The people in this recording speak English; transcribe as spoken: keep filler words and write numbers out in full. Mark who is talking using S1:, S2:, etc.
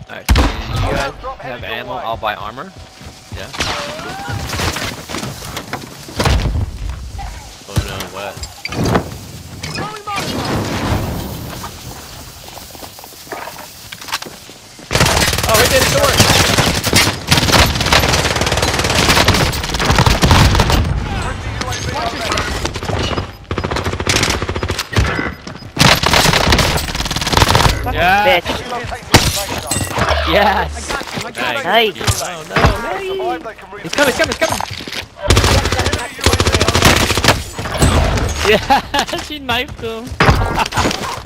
S1: Alright, so you guys have ammo, I'll buy armor. Yeah. Oh no, what? Oh, he did it work! Yeah.
S2: Bitch.
S1: Yes!
S2: Nice.
S1: Oh no, no! He's coming, he's coming, he's coming! Yeah, she knifed him.